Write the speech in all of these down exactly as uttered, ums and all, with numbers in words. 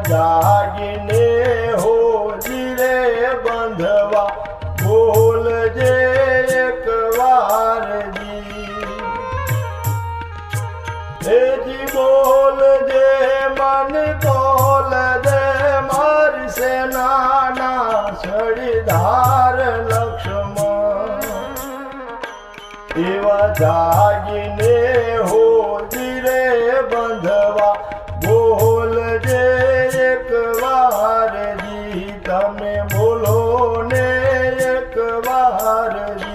जागीने हो जीरे बंधवा बोल जे एक बार जी। हे जी बोल जे मन तोल दे मारी से नाना सड़ीधार लक्ष्मण। एवा जागीने हो जीरे बंधवा बोल जे एक बार जी। तमे बोलो ने एक बार जी।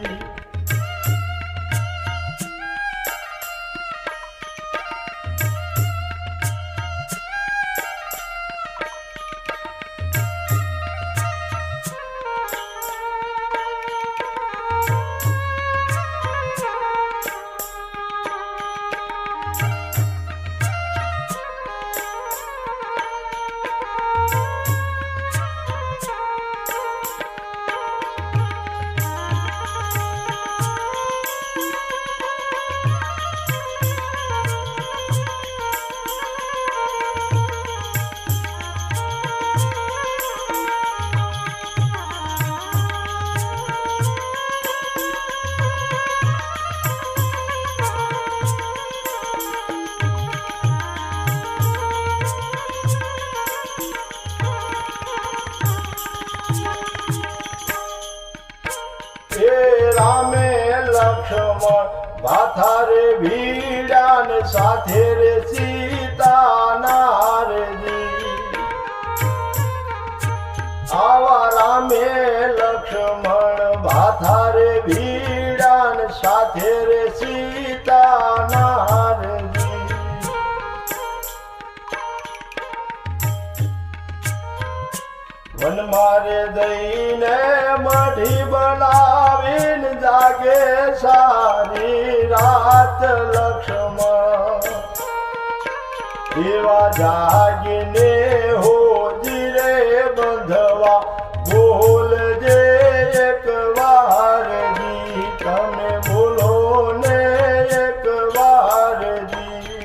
रामे लक्ष्मण भाथारे भीड़ान साथे रे सीता नार जी। आवा रामे लक्ष्मण भाथारे भीड़ान साथे रे सीता नार जी। वन मारे दईने मढ़ी बनावीन जागे सारी रात लक्ष्मण। एवा जागीने हो जीरे बंधवा बोल जे एक बार जी। तमे बोलो ने एक बार जी।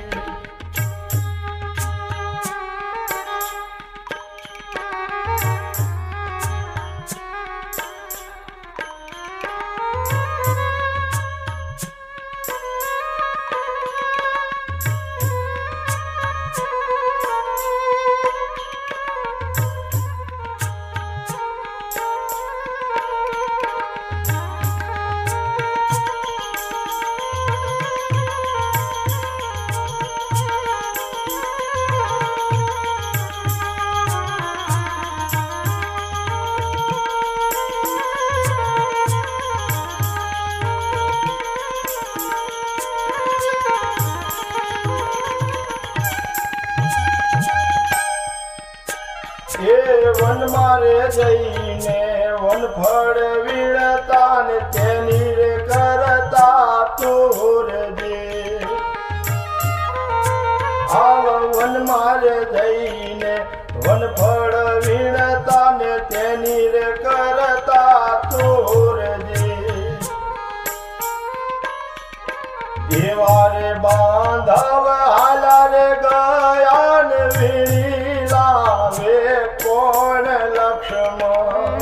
हे वन मारे जईने वन फड़ वीणतान तेनी रे करता तोर जे। आव वन मारे जईने वन फड़ वीणतान तेनी रे करता तोर जे। देवारे बांधव हाला रे गयान वीणी लावे कौन लक्ष्मण।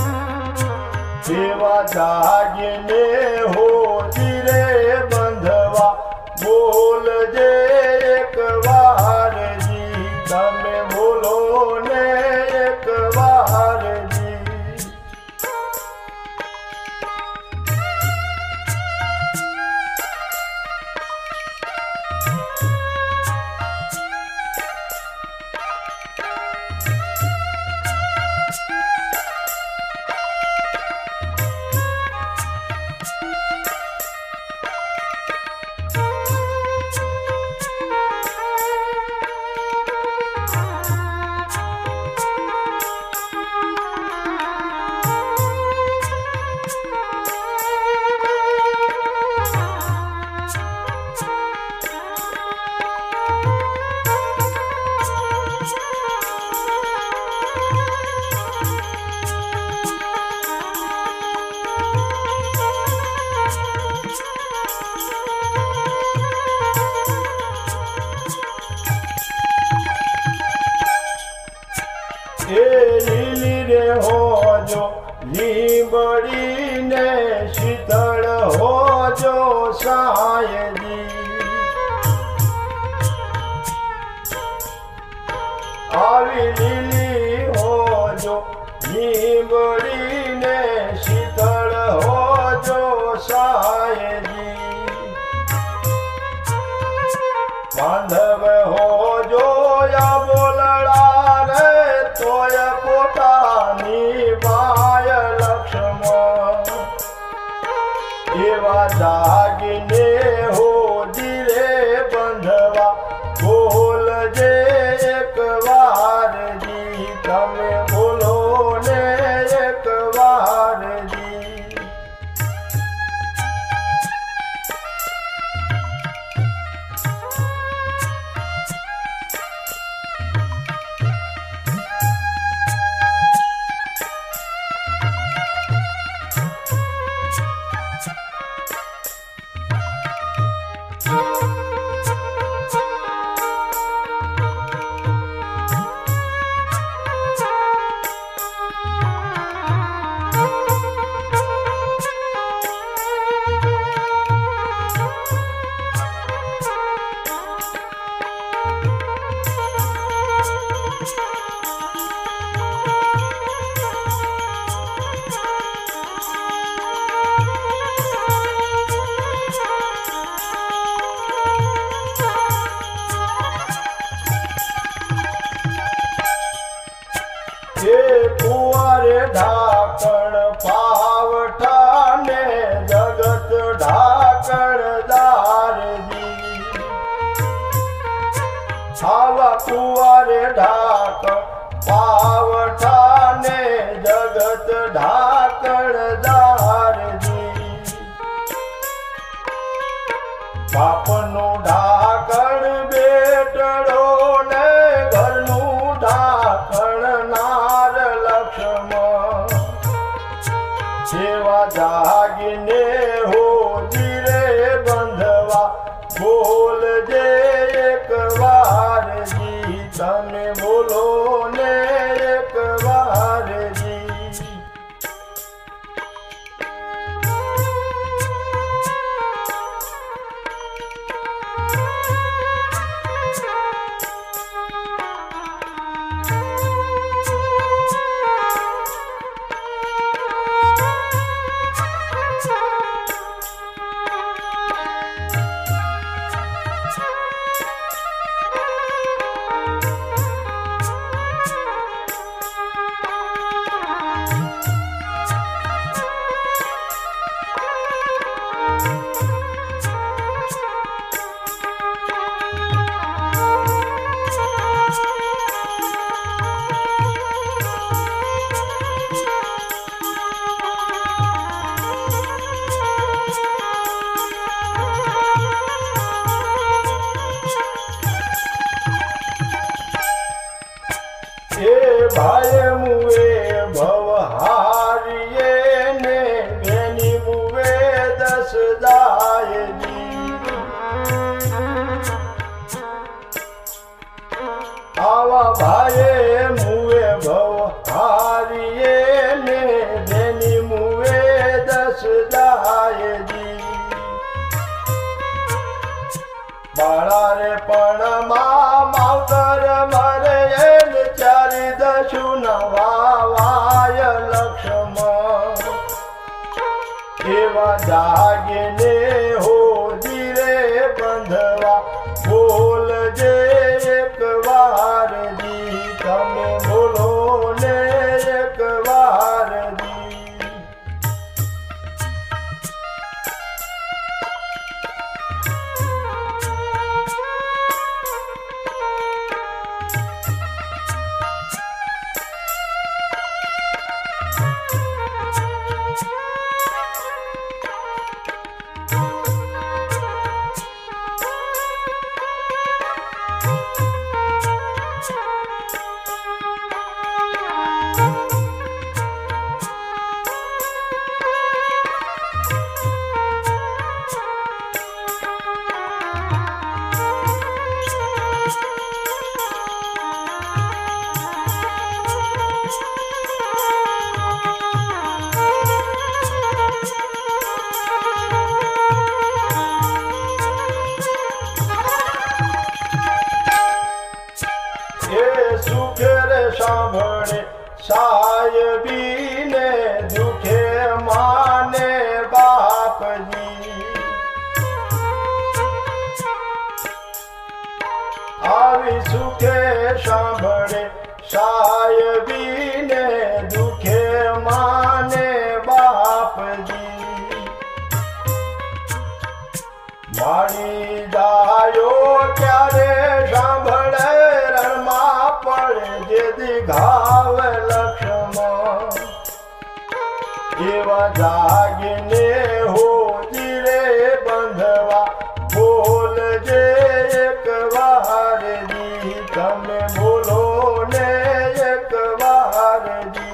एवा जागीने हो जीरे बंधवा बोल जे एक बार जी। तमे बोलो ने एक बार जी। लुगड़ी ने शीतल हो जो साए जी बांधव हो जो या बोलड़ा रे तोय पोतानी बाय लक्ष्मण एवा जागीने हो धीरे बंधवा बोल जे एक बार जी तमे बोलो ने एक बार जी कुंवारे ढाकण पावठा ने जगत ढाकण दार जी आवा कुंवारे ढाकण पावठा ने जगत ढाकण दार जी पापनु ढाकण बेटड़ो ने घरनु ढाकण नार लक्ष्मण सेवा जागीने हो धीरे बंधवा बोल जे एक बार जी तने बोलो ने एक बार जी भाई मुए भवहारिये ने बेनी मुए दस दाय जी आवा भाई मुए भवहारिये ने बेनी मुए दस दाय जी बाळा रे पण मा मावतर मरे चारि दशु नवाय लक्ष्मण एवा जागीने हो धीरे बंधवा बोल जे एक बार जी तमे बोलो ने एक बार जी साहेबी ने दुखे माने बाप जी। आवी सुखे सांभळे साहेबी ने दुखे माने बाप जी। मारी जायो त्यारे सांभळे रणमा पड़े जेदी घाव लक्ष्मण। एवा जागीने होती रे बंधवा बोल जे एक बार जी। तमे बोलो ने एक बार जी।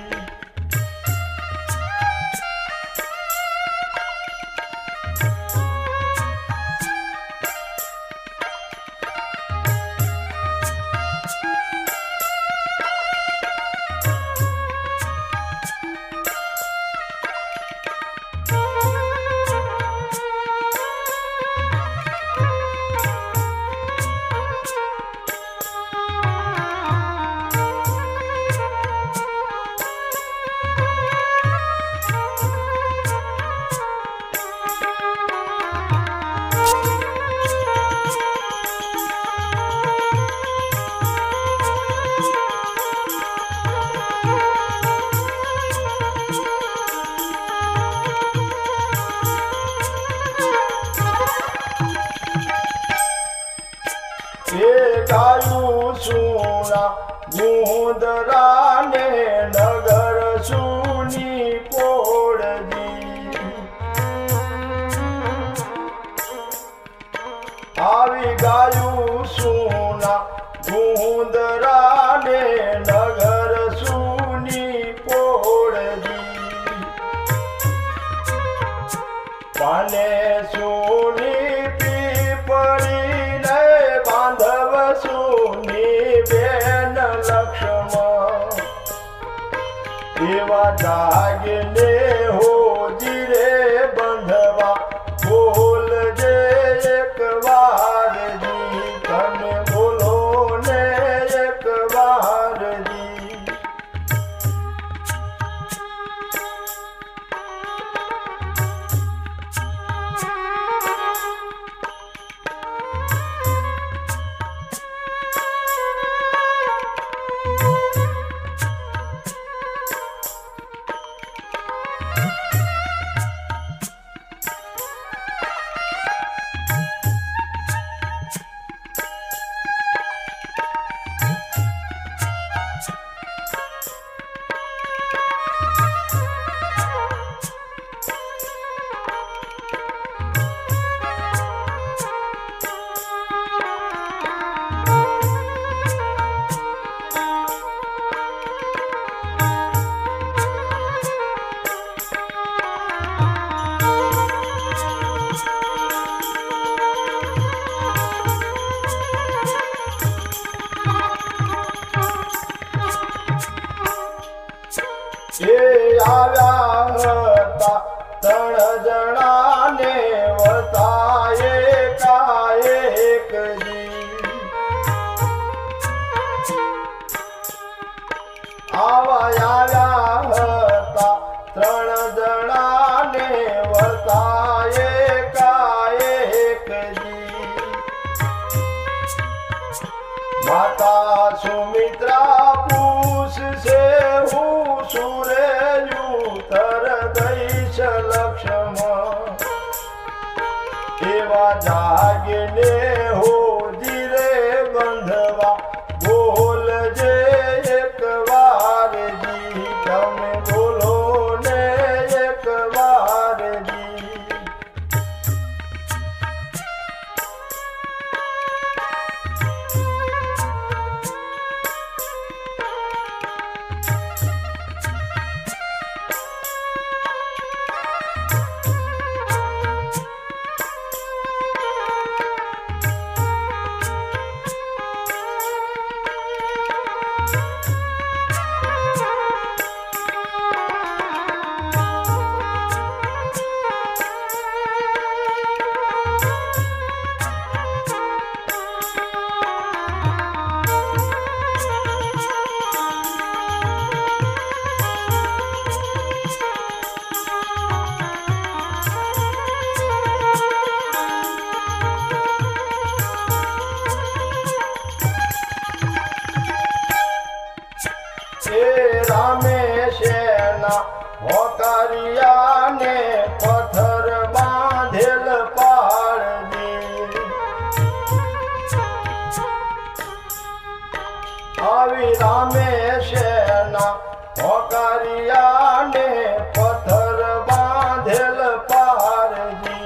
गायु सुना गुंदरा ने नगर सुनी पोड़ दी। आवी गायु सुना गुंदरा ने नगर सुनी पोड़ दी। पाने सुनी पीपड़ी बांधव सुनी बेन लक्ष्मण। एवा जागने हो जिरे बंधवा बोल जे एक बार जी। तने बोलो ने एक बार जी। ए आव्या हता त्रण जणा ने वरता एका एक जी। आवा आव्या हता त्रण जणा ने वरता एका एक जी। माता सुमित्रा पूछ से हूँ सूर्यु तर दैश लक्ष्मण। एवा जागने हो जिरे बंधवा बोल जे एक बार जी। तमे बोलो ने एक बार जी। मारिया ने पत्थर बांधेल पारजी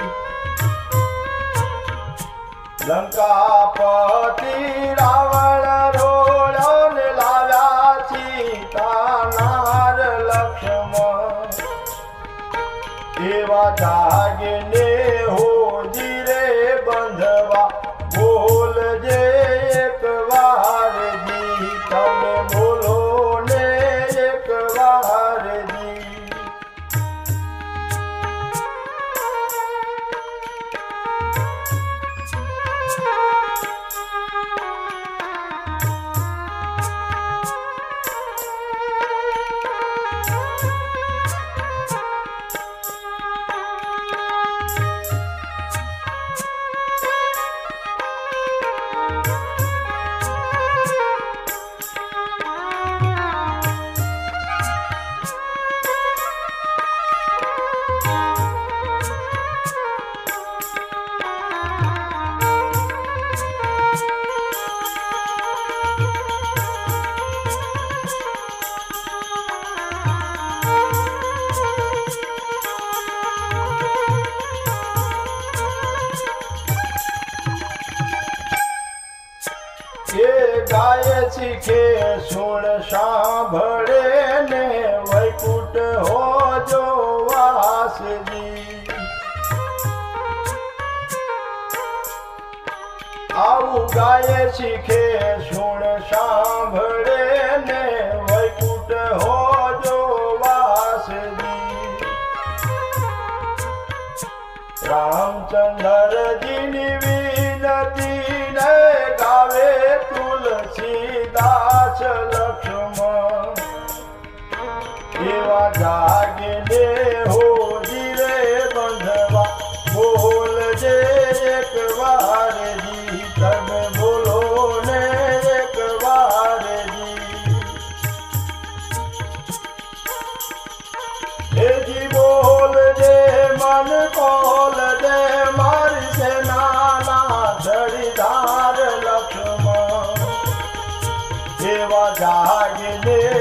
लंकापति रावण रोड़ो ने लाव्या सीता नार लक्ष्मण एवा जागने हो जीरे बंधवा बोल जे एक बार जी तमे बोलो ने एक बार जी। ये गाय सीखे सुन सांभळे ने वैकुंठ हो जो वास जी आऊ गाय सीखे सुन सांभळे ने वैकुंठ हो जो वास जी रामचंद्र जी नी विनती ने गावे तुलसीदास लक्ष्मण एवा जागने हो जीरे बंधवा बोल जे एक बार जी तमे बोलो ने एक बार जी। हे जी बोल जे मन खोल दे मारी से नाना धड़ीधार लक्ष्मण एवा जागने